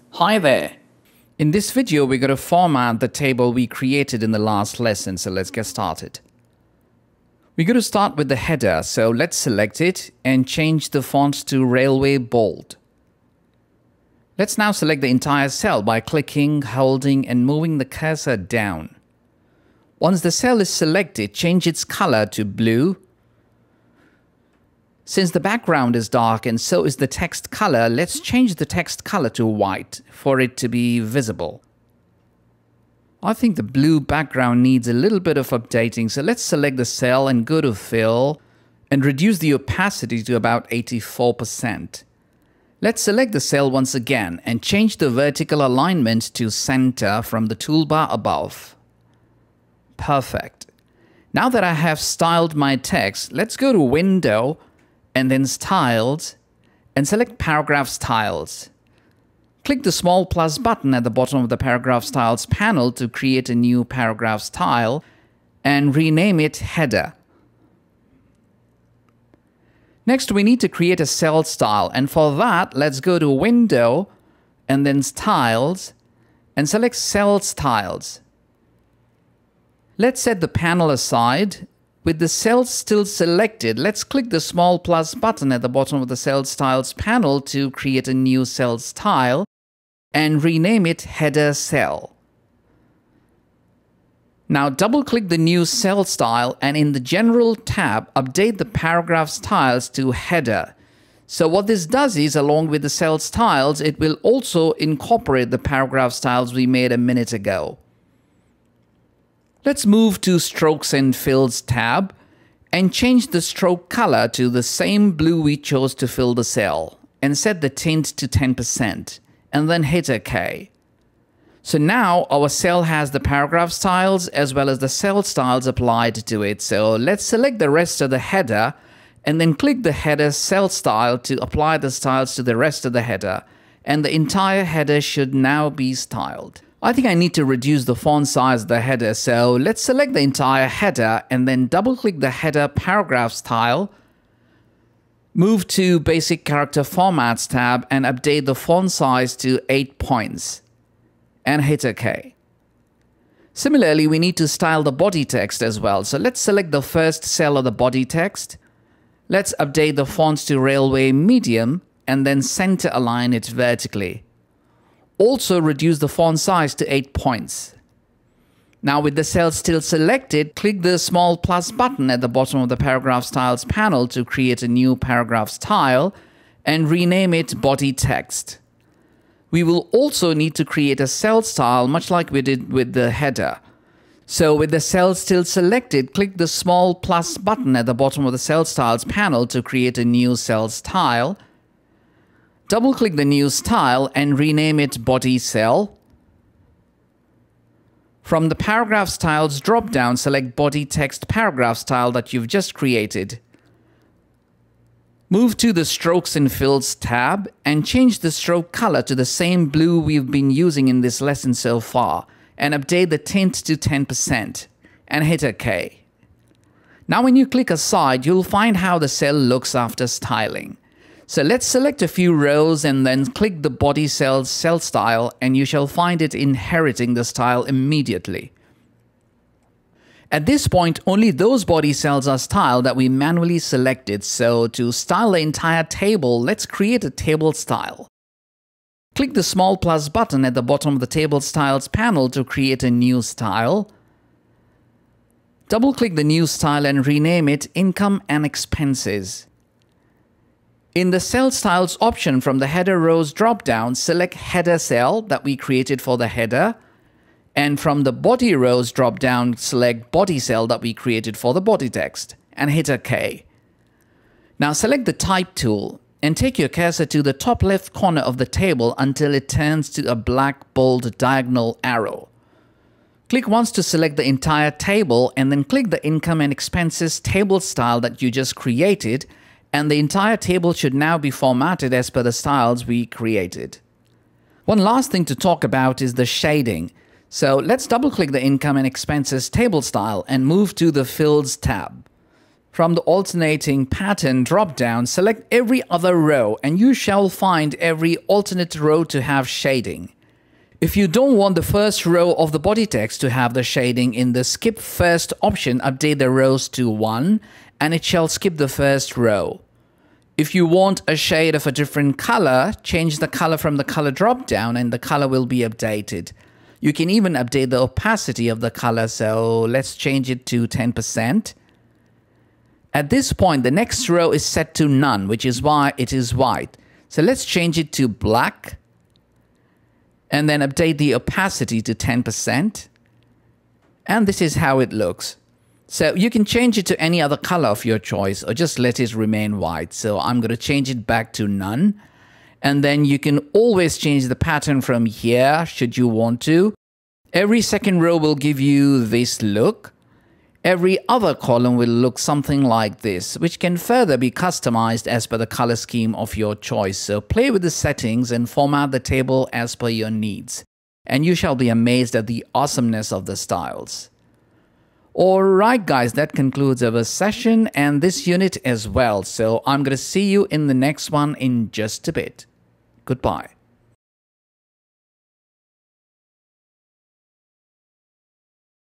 Hi there! In this video, we're going to format the table we created in the last lesson, so let's get started. We're going to start with the header, so let's select it and change the font to Railway Bold. Let's now select the entire cell by clicking, holding, and moving the cursor down. Once the cell is selected, change its color to blue. Since the background is dark and so is the text color, let's change the text color to white for it to be visible. I think the blue background needs a little bit of updating, so let's select the cell and go to Fill and reduce the opacity to about 84%. Let's select the cell once again and change the vertical alignment to center from the toolbar above. Perfect. Now that I have styled my text, let's go to Window and then Styles, and select Paragraph Styles. Click the small plus button at the bottom of the Paragraph Styles panel to create a new paragraph style and rename it Header. Next, we need to create a cell style, and for that, let's go to Window and then Styles and select Cell Styles. Let's set the panel aside. With the cells still selected, let's click the small plus button at the bottom of the Cell Styles panel to create a new cell style and rename it Header Cell. Now double-click the new cell style and in the General tab, update the paragraph styles to Header. So what this does is, along with the cell styles, it will also incorporate the paragraph styles we made a minute ago. Let's move to Strokes and Fills tab and change the stroke color to the same blue we chose to fill the cell and set the tint to 10% and then hit OK. So now our cell has the paragraph styles as well as the cell styles applied to it. So let's select the rest of the header and then click the header cell style to apply the styles to the rest of the header, and the entire header should now be styled. I think I need to reduce the font size of the header, so let's select the entire header and then double-click the header paragraph style, move to Basic Character Formats tab and update the font size to 8 points and hit OK. Similarly, we need to style the body text as well, so let's select the first cell of the body text. Let's update the font to Railway Medium and then center align it vertically. Also reduce the font size to 8 points. Now with the cell still selected, click the small plus button at the bottom of the Paragraph Styles panel to create a new paragraph style and rename it Body Text. We will also need to create a cell style much like we did with the header. So with the cell still selected, click the small plus button at the bottom of the Cell Styles panel to create a new cell style. Double-click the new style and rename it Body Cell. From the Paragraph Styles drop-down, select Body Text Paragraph Style that you've just created. Move to the Strokes and Fills tab and change the stroke color to the same blue we've been using in this lesson so far and update the tint to 10% and hit OK. Now when you click aside, you'll find how the cell looks after styling. So let's select a few rows and then click the body cell's cell style and you shall find it inheriting the style immediately. At this point, only those body cells are styled that we manually selected. So to style the entire table, let's create a table style. Click the small plus button at the bottom of the Table Styles panel to create a new style. Double-click the new style and rename it Income and Expenses. In the Cell Styles option from the Header Rows drop-down, select Header Cell that we created for the header, and from the Body Rows drop-down, select Body Cell that we created for the body text, and hit OK. Now select the Type tool, and take your cursor to the top left corner of the table until it turns to a black bold diagonal arrow. Click once to select the entire table, and then click the Income and Expenses table style that you just created, and the entire table should now be formatted as per the styles we created. One last thing to talk about is the shading. So let's double-click the Income and Expenses table style and move to the Fills tab. From the alternating pattern drop-down, select every other row and you shall find every alternate row to have shading. If you don't want the first row of the body text to have the shading, in the skip first option, update the rows to 1 and it shall skip the first row. If you want a shade of a different color, change the color from the color drop-down and the color will be updated. You can even update the opacity of the color, so let's change it to 10%. At this point, the next row is set to none, which is why it is white. So let's change it to black and then update the opacity to 10%. And this is how it looks. So you can change it to any other color of your choice or just let it remain white. So I'm going to change it back to none. And then you can always change the pattern from here should you want to. Every second row will give you this look. Every other column will look something like this, which can further be customized as per the color scheme of your choice. So play with the settings and format the table as per your needs. And you shall be amazed at the awesomeness of the styles. Alright guys, that concludes our session and this unit as well. So I'm going to see you in the next one in just a bit. Goodbye.